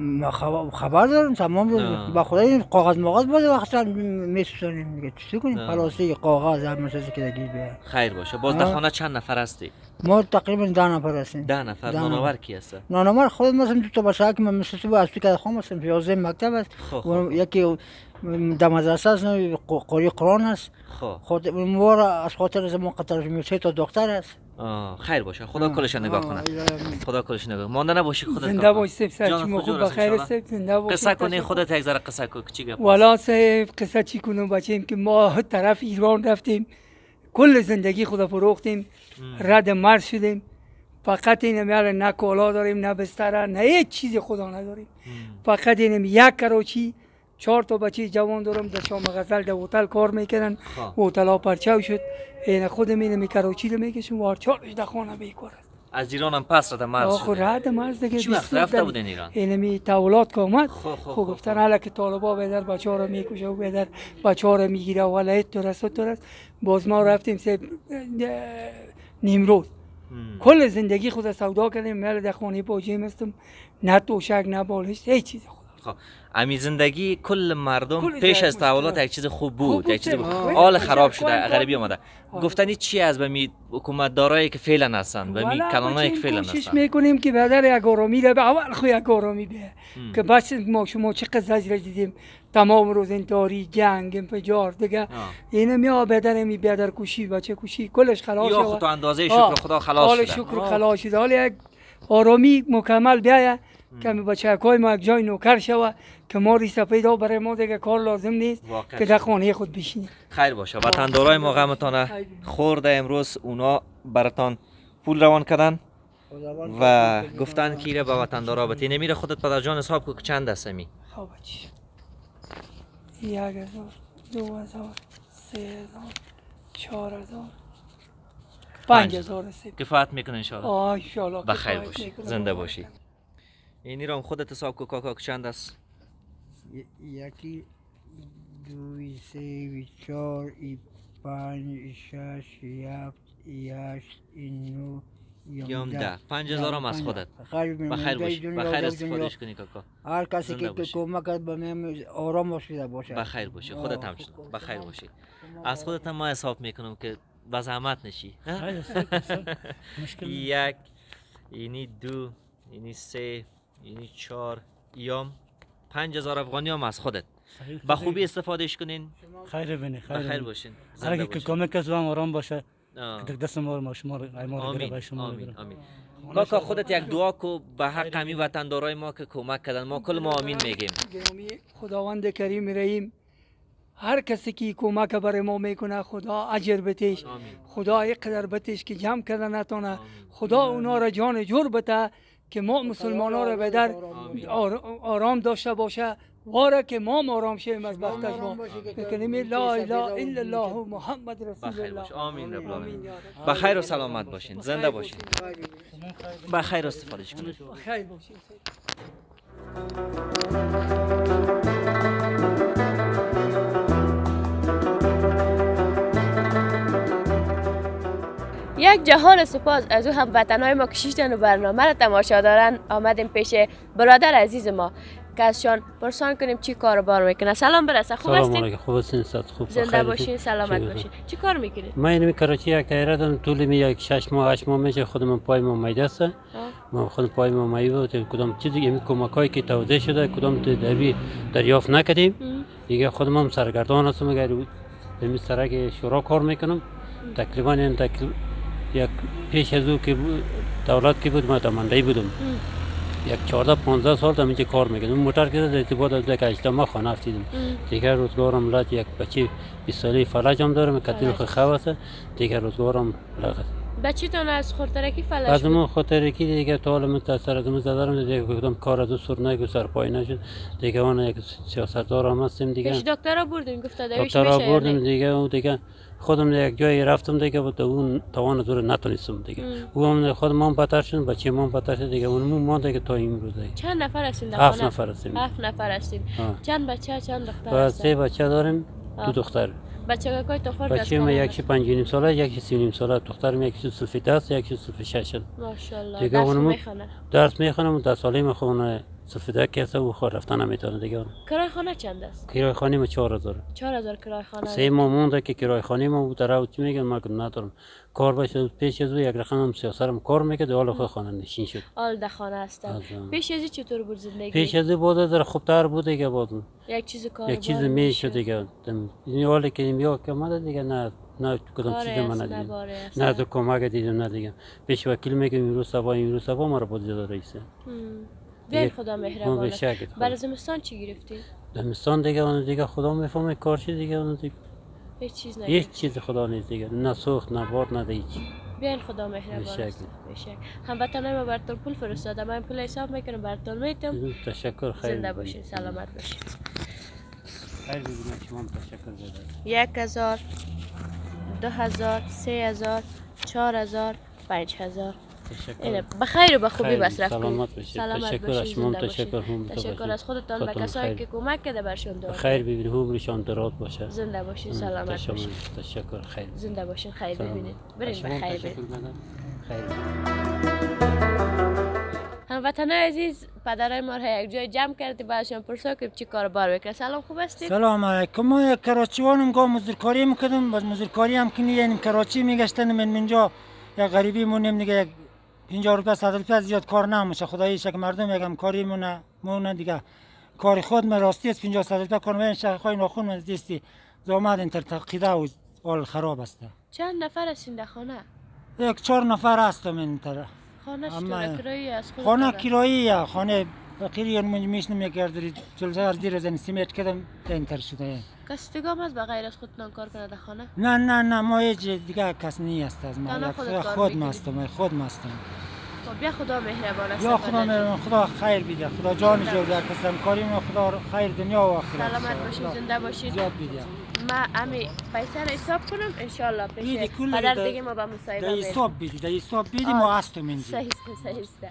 خبر دارم تمام روز با خدا این کاغذ بود وقتا میسوزونیم دیگه چی کنیم پلاستیک کاغذ هر چیزی که دیگه بیا. خیر باشه. باز در خانه چند نفر هستی؟ ما تقریبا 10 نفر هستیم. 10 نفر. نانآور کی هست؟ نانآور خود ما هستیم تو بچه‌ها که من مثل تو از پیک خام هستم 11 مکتب است. یکی در مدرسه است قاری قرآن است. خود ما از خاطر از ما قطر میشه تا دکتر است. خیر باشه. خدا کلش نگاه کنه. خدا کلش نگاه. مانده نباشی خودت. زنده باشی سب سرچشمه خوب بخیر است. زنده باشی. قصه کنی خودت یک ذره قصه کو چی گپ؟ والا سه قصه چی کنم بچیم که ما طرف ایران رفتیم کل زندگی خدا فروختیم رد مرز شدیم فقط این میاره نه کالا داریم نه بستر نه هیچ چیزی خدا نداریم فقط این یک کراچی 4 تا بچه جوان دارم در شام غزل در هتل کار میکنن هتل ها پرچاو شد این خودم اینو کراچی رو میکشم و 4 در خانه بیکار است از ایران هم پس رد مرز شد رد مرز دیگه چی وقت رفته بودن ایران اینمی تولات که اومد خب گفتن حالا که طالبا بدر بچه‌ها رو میکشه و بدر بچه‌ها رو میگیره و حالا تو است باز ما رفتیم سه نیمروز کل زندگی خود سودا کردیم مال در خانه باجیم هستم نه توشک نه بالش هیچ چیز خدا خب امی زندگی کل مردم پیش از تحولات یک چیز خوب بود، یک چیز حال خراب شده، غریبی اومده. گفتنی چی از به حکومت دارایی که فعلا هستن، به می کلانایی که فعلا هستن؟ کوشش میکنیم که بدر یک آرامی را به اول خو یک آرامی بیه که بس ما شما چقدر زجر دیدیم تمام روز انتحاری، جنگ، انفجار دیگه اینا می بدر می بدر کوشی بچه کوشی کلش خلاص یا خود اندازه شکر خدا خلاص شده. شکر خلاص شده. حالا یک آرامی مکمل بیایه که بچه‌های ما یک جای نوکر شوه که ما ریسه پیدا برای ما دیگه کار لازم نیست که در خانه خود بشینیم. خیر باشه. وطندارای ما غمتان خورده امروز اونا براتان پول روان کردن و گفتن که ایره به وطندارا بتی نمیره خودت پدر جان حساب کو چند است می؟ خب چی 1000 2000 3000 4000 5000 کفایت میکنه ان شاء الله. ان شاء الله بخیر باشی، زنده باشی. اینی رو خودت حساب کو کاکا چند است؟ یکی 2 3 4 5 6 7 8 9 یام 10 5000 هم از خودت. بخیر باشی، بخیر استفادهش کنی کاکا. هر کسی که کمک کرد به من آرام باشیده باشه. بخیر باشی، خودت هم بخیر باشی. از خودت هم ما حساب میکنم که با زحمت نشی. یک اینی 2 اینی 3 اینی 4 یام 5000 افغانی هم از خودت. با خوبی استفادهش کنین. خیر بینی، خیر باشین. هر کی کمک از ما آرام باشه. که دست ما شما ما آمین. آمین. کاکا خودت یک دعا کو به حق همین وطندارای ما که کمک کردن، ما کل ما آمین میگیم. خداوند کریم رحیم هر کسی که کمک برای ما میکنه خدا اجر بتش، خدا اینقدر بتش که جمع کردن نتونه، خدا اونا را جان جور بده که ما مسلمان ها را به در آرام داشته باشه، واره که ما آرام شویم از بخت از ما بکنیم لا اله الا الله محمد رسول الله. آمین رب العالمین. بخیر و سلامت باشین، زنده باشین، بخیر استفادهش کنید. بخیر باشین. یک جهان سپاس از او هموطنهای ما که شیشتن و برنامه را تماشا دارن. آمدیم پیش برادر عزیز ما که ازشان پرسان کنیم چی کار بار میکنه. سلام برسه، خوب هستین؟ سلام علیکم، خوب هستین؟ خوب زنده باشین، سلامت باشین. چی کار میکنید؟ ما اینمی کراچی یک دایره دارم، طول می یک 6 ماه 8 ماه میشه خودم پای ما میده است. ما خود پای ما میده بود، کدام چیزی که کمکایی که توضیح شده کدام دبی دریافت نکردیم. دیگه خودم هم سرگردان هستم، اگر به مسترک شورا کار میکنم. تقریبا این یک پیش از او که دولت که بود ما دماندهی بودم. یک 14-15 سال در اینجا کار میکنم. موتر که ارتباط از یک اجتماع خانه افتیدم. دیگر روزگارم لات یک بچه 20 ساله فلج هم دارم، کتیل خواه است. دیگر روزگارم لغت. بچه‌تون از خورترکی فلج از ما خورترکی دیگه تا حالا متأثر از ما زدارم دیگه کدام کار از سر نگو سر پای نشد. دیگه اون یک سیاستدار هم هستیم دیگه. پیش دکترا بردیم گفت دارویش میشه. دکترا بردیم دیگه خودم یک جایی رفتم دیگه بود اون توان دور نتونستم دیگه. اون خودم هم بهتر شدم، بچه‌م هم بهتر شد دیگه. اون ما دیگه تا امروز دیگه. چند نفر هستین در خانه؟ 7 نفر هستیم. 7 نفر هستین. چند بچه چند دختر هستین؟ 3 بچه داریم، 2 دختر. بچه که تو خورد بچه ما یکی 5.5 ساله، یکی 3.5 ساله، دخترم یکی صف 10 یکی صف 6. ماشاءالله. دیگه درس میخونه 10 ساله میخونه صف 10 که و خود رفتن نمیتونه دیگه. کرایه خانه چند است؟ کرایه خانه ما 4000. 4000 کرایه خانه. 3 ماه مونده که کرایه خانه ما بود درو چی میگن ما ندارم. کار باشه پیش از یک رقم سیاستم کار میکرد حالا خود خانه نشین شد. حال در خانه هستم. پیش از چطور بود زندگی؟ پیش از بود در خوبتر بود دیگه بود. یک چیز کار یک چیز میشه دیگه. این حالی که میا که ما دیگه نه کدام چیز من ندیدم. نه تو کمک دیدم نه دیگه. پیش وکیل میگه امروز صبح ما رو بود رئیسه. بیاین خدا مهربانه. برای زمستان چی گرفتی؟ زمستان دیگه خدا میفهمه کار چی دیگه اون دیگه. هیچ چیز نه. هیچ چیز خدا نیست دیگه. نه سوخت نه باد نه هیچ. بیاین خدا مهربان است. هموطنان ما براتون پول فرستادم، من پول حساب میکنم براتون میدم. تشکر، خیر. زنده باشین، سلامت باشین. خیر ببینید شما تشکر. 1000 2000 3000 4000 5000. بخیر و بخوبی مصرف کنید. سلامت باشید. تشکر از شما، تشکر از خودتان و کسایی که کمک کرده برشون دارید. خیر ببینید، عمرشان دراز باشه. زنده باشین، سلامت باشین. تشکر، خیر. زنده باشین، خیر ببینید. برید بخیر. هموطنان عزیز، پدرای ما را یک جای جمع کردیم بعدشان پرسا که چی کار بار بکنه. سلام، خوب هستید؟ سلام علیکم. ما یک کراچیوانم گاه مزدورکاری میکردم. باز مزدورکاری هم کنی یعنی کراچی میگشتن. من منجا یک غریبی مونم دیگه 50 روپیه 100 روپیه زیاد کار نمیشه. خداییش که مردم یکم کاری مونه دیگه کار خود من راستی است 50 100 روپیه کار من شخای ناخون من دیستی زامد انتر تقیده و حال خراب است. چند نفر هستین در خانه؟ یک 4 نفر هستم انتر. خانه چطور کرایی است؟ خانه کرایی خانه فقیری من میشنم یک گردری جلسه زیر زن سیمت کردم انتر شده. کس دیگه هم از بغیر از خودتان کار کنه در خانه؟ نه ما هیچ دیگه کس نیست از ما. خود ماستم. خب بیا خدا مهربان است. یا خدا مهربان، خدا خیر بده، خدا جان جو بده، کسم کاری ما خدا خیر دنیا و آخرت. سلامت باشید، زنده باشید. زیاد بده. ما امی پیسه را حساب کنم ان شاء الله پیش پدر دیگه ما با مصاحبه میریم. حساب بدی ما هستم اینجا. صحیح است.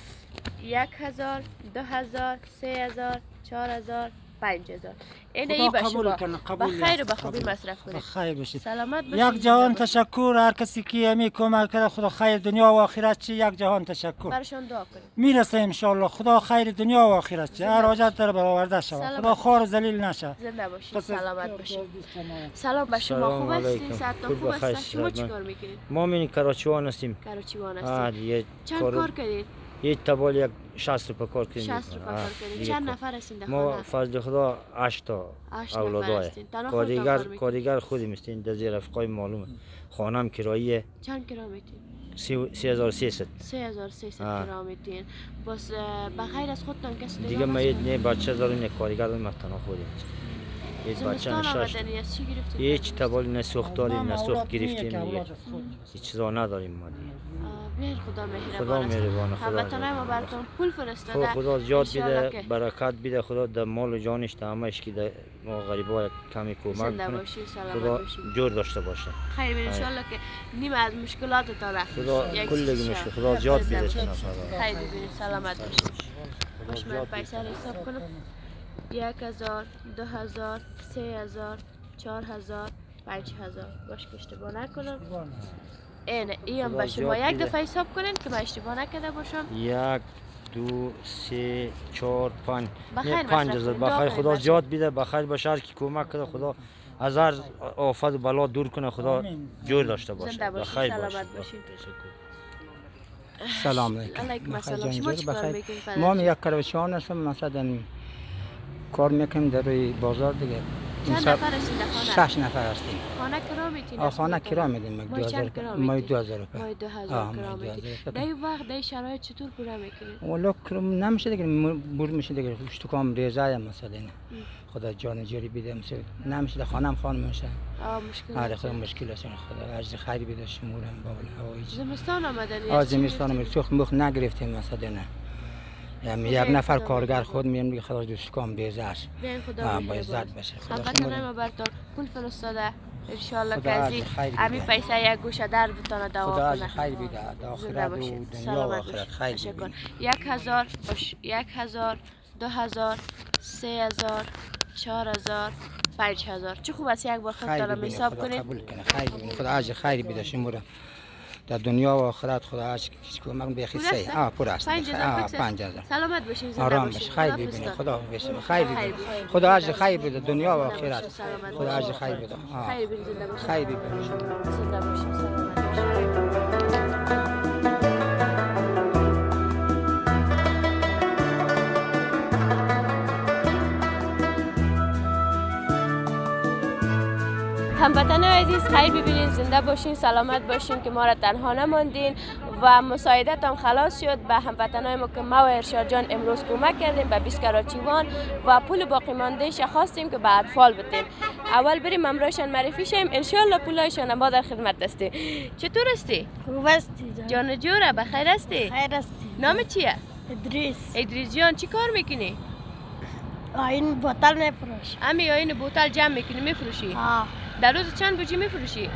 1000 2000 3000 4000 5000 این باشه با خیر و بخوبی مصرف کنید. خیر باشید. سلامت باشید. یک جهان تشکر هر کسی که امی کمک کرده، خدا خیر دنیا و آخرت چه. یک جهان تشکر. برشان دعا کنید. میرسه ان شاء الله. خدا خیر دنیا و آخرت چه. هر حاجت در برآورده شود. خدا خوار و ذلیل نشه. زنده باشید. سلامت باشید. سلام به شما. خوب هستین؟ صحتتون خوب است؟ شما چیکار میکنید؟ ما من کراچیوان هستیم. کراچیوان هستید. چند کار کردید؟ یک تبال یک 60 روپیه کار کردیم. 60 روپیه کار کردید. چند نفر هستین در خانه؟ ما فضل خدا 8 تا اولادای. کارگر خودی مستین در زیر رفقای معلومه. خانم کراییه. چند کرایه میتین؟ 3300. 3300 کرایه میتین. بس بغیر از خودتان کسی دیگه ما نه بچه داریم نه کارگر داریم تنها خودیم. یک بچه نشاش. هیچ تبال نه سوخت داریم نه سوخت گرفتیم. هیچ چیزا نداریم ما دیگه. بیر خدا مهربان است. هموطنای ما براتون پول فرستاده. خدا زیاد بده، برکت بده، خدا در مال و جانش تمامش که در ما غریبا کمی کمک کنه. خدا جور داشته باشه. خیر بین ان شاء الله که نیم از مشکلاتتان خدا کلی مشکل خدا زیاد بده. خیر بین سلامت باشید. باش من پیسه رو حساب کنم. 1000 2000 3000 4000 5000 باش که اشتباه نکنم. این هم به شما یک دفعه حساب کنین که من اشتباه نکرده باشم. 1 2 3 4 5 5000 بخیر خدا زیاد بده، بخیر باشه. هر کی کمک کنه خدا از هر آفت و بلا دور کنه، خدا جور داشته باشه. بخیر سلامت باشید. سلام علیکم. السلام. شما چیکار میکنید؟ ما یک کراچیان هستم، مثلا کار میکنیم در روی بازار دیگه. چند نفر هستید در خانه؟ 6 نفر هستیم. خانه کرا میتین؟ خانه کرا میدیم. 2000 روپیه. 2000 کرا میتین. در این وقت در شرایط چطور پورا میکنید؟ والا کرم نمیشه دیگه، بور میشه دیگه. اشتکام ریزه مثلا خدا جان جوری بده. مثلا نمیشه در خانه هم خانم میشه. مشکل. آره خدا مشکل است. خدا اجر خیری بده شمورم بابا. زمستان آمدن. زمستان می سوخت مخ نگرفتیم مثلا نه. یعنی یک نفر کارگر خود میام دیگه خدا دوست کام بیزه است. با عزت باشه. هموطنان ما براتون پول فرستاده. ان شاء الله که از این پیسه یک گوشه در بتونه دوا کنه. خدا خیر بده. آخرت و دنیا و آخرت خیر بده. 1000 باش. 1000 2000 3000 4000 5000 چه خوب است یک بار خودتان حساب کنید. قبول کنه. خیر بده. خدا اجر خیر بده شما در دنیا و آخرت. خدا اجر کمک بخیر سی. پر است. 5000 سلامت باشین. آرام باش. خیر ببینید. خدا بشه. خیر بده. خدا اجر خیر بده دنیا و آخرت. خدا اجر خیر بده. خیر ببینید. زنده باشین. خیر ببینید. زنده باشین. سلامت باشین. هموطنان عزیز خیر ببینید، زنده باشین، سلامت باشین که ما را تنها نماندین و مساعدت هم خلاص شد. به هموطنان ما که ما و ارشاد جان امروز کمک کردیم به 20 کراچیوان و پول باقی مانده ش خواستیم که به اطفال بدیم. اول بریم امرایشان معرفی شیم، ان شاء الله پولایشان ما در خدمت هستی. چطور هستی؟ خوب هستی جان جوره؟ بخیر هستی؟ خیر هستی. نام چیه؟ ادریس جان چی کار میکنی؟ این بوتل میفروشی. امی این بوتل جمع میکنی میفروشی؟ ها. در روز چند بوجی میفروشی؟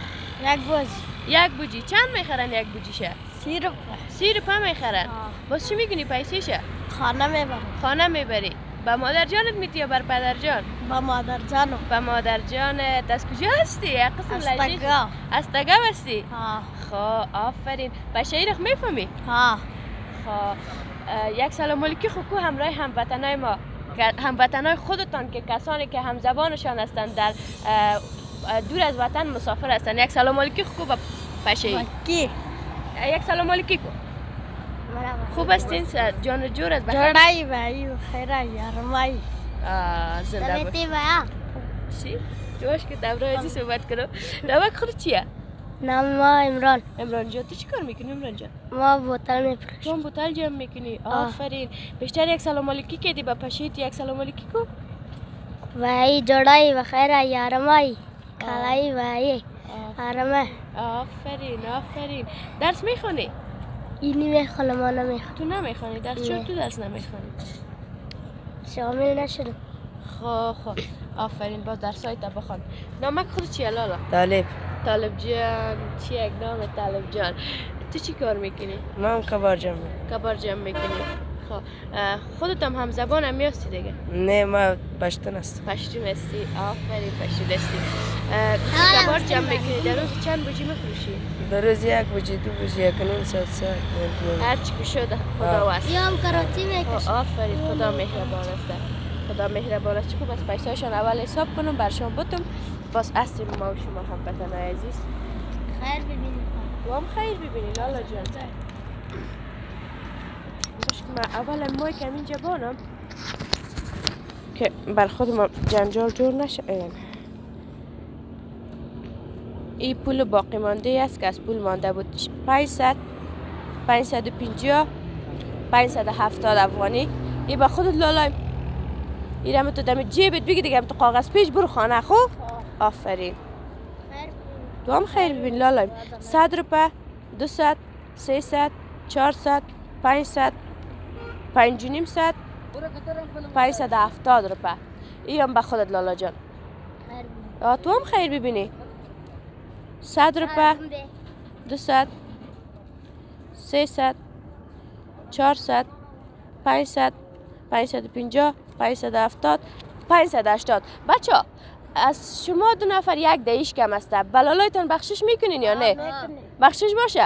یک بوجی. چند میخرن یک بوجیشه؟ 30 روپیه میخرن. باز چی میکنی پیسیشه؟ خانه میبری. با مادر جانت میتی یا بر پدر جان؟ با مادر جانم. با مادر جانت. از کجا هستی؟ استگا هستی؟ ها. خب آفرین. بچه ایرخ میفهمی؟ ها. خب یک سلام علیکی خوکو همراه هموطنای ما، هموطنای خودتان که کسانی که همزبانشان هستند در دور از وطن مسافر هستند. یک سلام علیکی خوکو با پشه. یک سلام علیکی کو. خوب هستین؟ جان جور از بخیر. جورایی بایی و خیره یارمایی. زنده باش. چی؟ جواش که دبره ازی صحبت کنم. نمک خود چیه؟ نام ما عمران. عمران جان تو چی کار میکنی عمران جان؟ ما بوتل میفروشیم. تو هم بوتل جمع میکنی؟ آفرین. بیشتر یک سلام علیکی کردی با پشیت یک سلام علیکی کو؟ وای جورایی و خیره یارمایی. کلایی وای. آرامه. آفرین آفرین. درس میخونی؟ اینی میخونم ما نمیخونم. تو نمیخونی؟ درس چرا تو درس نمیخونی؟ شامل نشدم. خب آفرین با درسای تا بخوان. نامک خود چیه لالا؟ طالب. طالب جان چی یک نام طالب جان. تو چی کار میکنی؟ من کبار جمع میکنم. کبار جمع میکنی. خب خودت هم همزبان هم هستی دیگه؟ نه ما پشتون هستم. پشتون هستی؟ آفرین پشتون هستی. کبار جمع میکنی در روز چند بوجی میفروشی؟ در روز یک بوجی دو بوجی یک نیم ساعت هر چی که شده خدا واسه. یا هم کراتی میکشی. آفرین خدا مهربان است. خدا مهربان است. چون بس پیساشان اول حساب کنم برشان بتم باز اصل ما و شما هموطنای عزیز خیر ببینید. تو هم خیر ببینید لالا جان. باشه من اولا مای که اینجا بانم که بر خودم جنجال جور نشه. این پول باقی مانده است که از پول مانده بود 500 550 570 افغانی. این با خودت لالایم ایرم تو دم جیبت بگی دیگه تو کاغذ پیش برو خانه خوب. آفرین تو هم خیر ببین لالایم. 100 روپه 200 300 400 500 5 و نیم صد 570 روپه. این هم به خودت لالا جان. تو هم خیر ببینی. 100 روپه 200 300 400 500 550 570 580. بچه ها از شما دو نفر یک دهیش کم است. بلالایتان بخشش میکنین یا نه؟ بخشش باشه؟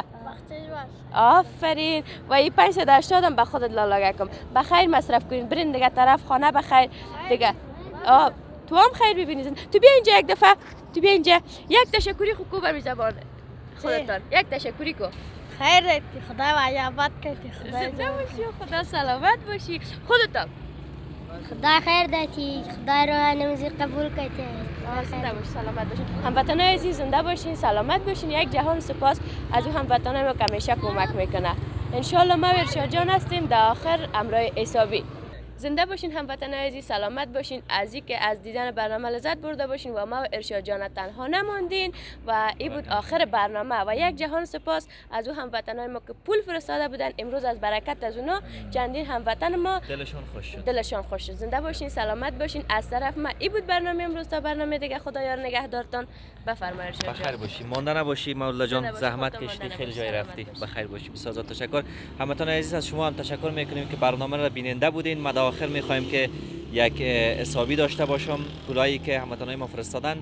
آفرین. و این 580 هم به خودت لالا کم. بخیر مصرف کنین برین دیگه طرف خانه بخیر دیگه. تو هم خیر ببینید. تو بیا اینجا یک دفعه. تو بیا اینجا یک تشکری خوب بر زبان خودتان. یک تشکری کو. خیر رفتی خدا وعیابت کردی. خدا زنده باشی و خدا سلامت باشی. خودتان خدا خیر داتی. خدا رو نمازی قبول کردی. زنده باشی سلامت باشین. هموطنای عزیز زنده باشین سلامت باشین. یک جهان سپاس از اون هموطنای ما که همیشه کمک میکنه. ان شاء الله ما ارشاد جان هستیم در آخر امرای حسابی. زنده باشین هموطنای عزیز سلامت باشین. از اینکه از دیدن برنامه لذت برده باشین و ما و ارشاد جان تنها نماندین و این بود آخر برنامه و یک جهان سپاس از اون هموطنای ما که پول فرستاده بودن. امروز از برکت از اونا چندین هموطن ما دلشان خوش شد. زنده باشین سلامت باشین. از طرف ما این بود برنامه امروز. تا برنامه دیگه خدا یار نگهدارتان. بفرمایید ارشاد جان. بخیر باشی مانده نباشی مولا جان. زحمت کشیدی خیلی جای رفتی. بخیر باشی. بسیار تشکر. هموطنان عزیز از شما هم تشکر میکنیم که برنامه را بیننده بودین. ما در آخر میخوایم که یک حسابی داشته باشم. پولایی که هموطنای ما فرستادن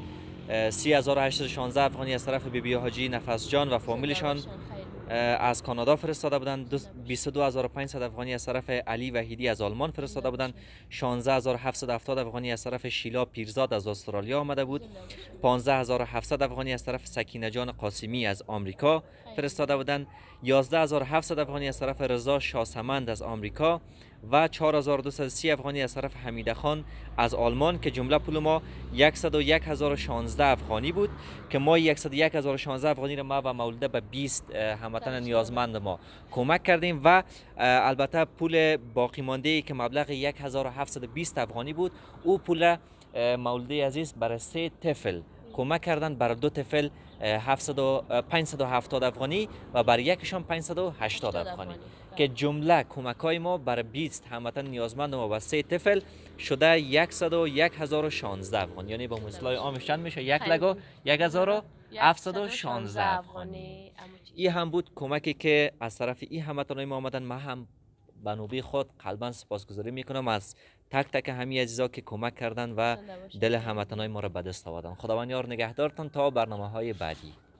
30816 افغانی از طرف بیبی حاجی نفس جان و فامیلشان از کانادا فرستاده بودند. 22500 افغانی از طرف علی وحیدی از آلمان فرستاده بودند. 16770 افغانی از طرف شیلا پیرزاد از استرالیا آمده بود. 15700 افغانی از طرف سکینه جان قاسمی از آمریکا فرستاده بودند. 11700 افغانی از طرف رضا شاسمند از آمریکا و 4230 افغانی از طرف حمیده خان از آلمان که جمله پول ما 101016 افغانی بود که ما 101016 افغانی را ما و مولده به 20 هموطن نیازمند ما کمک کردیم و البته پول باقی مانده که مبلغ 1720 افغانی بود او پول مولده عزیز برای 3 طفل کمک کردن. برای 2 طفل 570 افغانی و برای یکشان 580 افغانی که جمله کمکای ما برای 20 هموطن نیازمند ما و 3 طفل شده 101016 افغانی. یعنی با مثلای عامش چند میشه؟ 1,716 افغانی. این هم بود کمکی که از طرف این هموطنای ما آمدن. ما هم به نوبه خود قلبا سپاسگزاری میکنم از تک تک همه عزیزا که کمک کردن و دل هموطنای ما را به دست آوردن. خداوند یار نگهدارتان تا برنامه های بعدی.